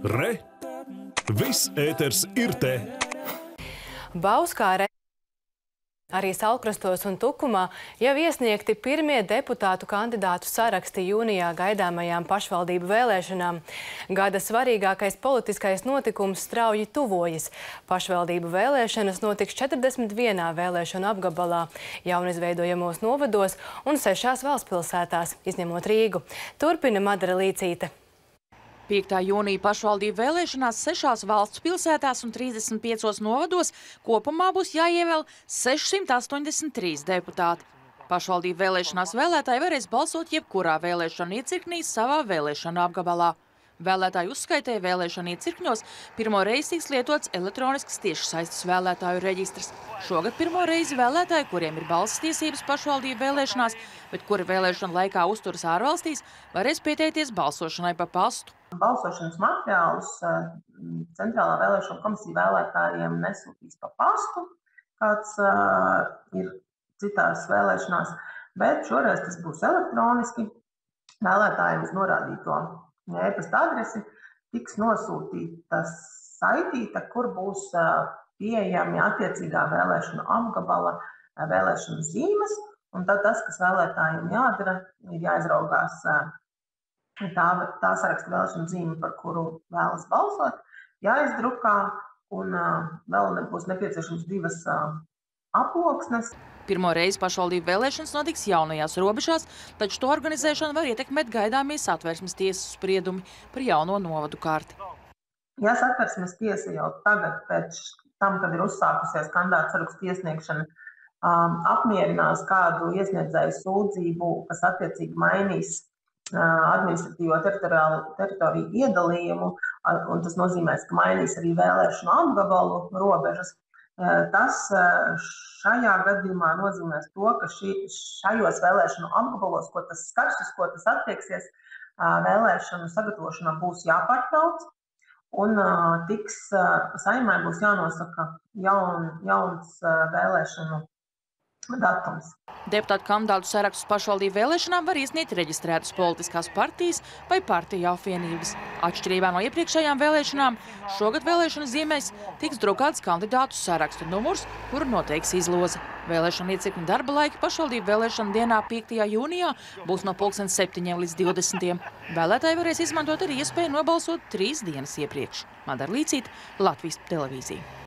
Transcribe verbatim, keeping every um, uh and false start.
Re! Viss ēters ir te! Bauskāre arī Saulkrastos un Tukumā jau iesniegti pirmie deputātu kandidātu saraksti jūnijā gaidāmajām pašvaldību vēlēšanām. Gada svarīgākais politiskais notikums strauji tuvojas. Pašvaldību vēlēšanas notiks četrdesmit vienā vēlēšanu apgabalā, jaunizveidojamos novados un sešās valstspilsētās, izņemot Rīgu. Turpina Madara Līcīte. piektā jūnija pašvaldību vēlēšanās sešās valsts pilsētās un trīsdesmit piecos novados kopumā būs jāievēl sešsimt astoņdesmit trīs deputāti. Pašvaldību vēlēšanās vēlētāji varēs balsot jebkurā vēlēšanu iecirknī savā vēlēšanu apgabalā. Vēlētāju uzskaitē vēlēšanu iecirkņos pirmo reizi tiks lietots elektronisks tiešsaistes vēlētāju reģistrs. Šogad pirmo reizi vēlētāji, kuriem ir balsas tiesības pašvaldību vēlēšanās, bet kuri vēlēšanu laikā uzturas ārvalstīs, varēs pieteikties balsošanai pa pastu. Balsošanas materiālus Centrālā vēlēšana komisija vēlētājiem nesūtīs pa pastu, kāds uh, ir citās vēlēšanās, bet šoreiz tas būs elektroniski. Vēlētājiem uz norādīto e-pasta adresi tiks nosūtīta saitīta, kur būs uh, pieejami attiecīgā vēlēšanu apgabala vēlēšanu zīmes, un tad tas, kas vēlētājiem jādara, ir jāizraugās uh, Tā, tā saraksta vēlēšanu zīme, par kuru vēlas balsot, jāizdrukā, un uh, vēl nebūs nepieciešams divas uh, aploksnes. Pirmo reizi pašvaldību vēlēšanas notiks jaunajās robežās, taču to organizēšanu var ietekmēt gaidāmie Satversmes tiesas spriedumi par jauno novadu karti. Ja Satversmes tiesa jau tagad, pēc tam, kad ir uzsākusies kandidātu sarakstu iesniegšana, um, apmierinās kādu iesniedzēju sūdzību, kas attiecīgi mainīs administratīvo teritoriju iedalījumu, un tas nozīmēs, ka mainīs arī vēlēšanu apgabalu robežas. Tas šajā gadījumā nozīmēs to, ka šī, šajos vēlēšanu apgabalos, ko tas skars, uz ko tas attieksies, vēlēšanu sagatavošanā būs jāpārtrauc, un tiks Saeimai būs jānosaka jaun, jauns vēlēšanu datums. Deputātu kandidātu sarakstus pašvaldību vēlēšanām var iesniegt reģistrētas politiskās partijas vai partiju apvienības. Atšķirībā no iepriekšējām vēlēšanām, šogad vēlēšanu zīmēs tiks drukāts kandidātu sarakstu numurs, kuru noteiks izloze. Vēlēšanu iecirkņu darba laiki pašvaldību vēlēšanu dienā piektajā jūnijā būs no pulksten septiņiem līdz divdesmitiem. Vēlētāji varēs izmantot arī iespēju nobalsot trīs dienas iepriekš. Madara Līcīte, Latvijas televīzija.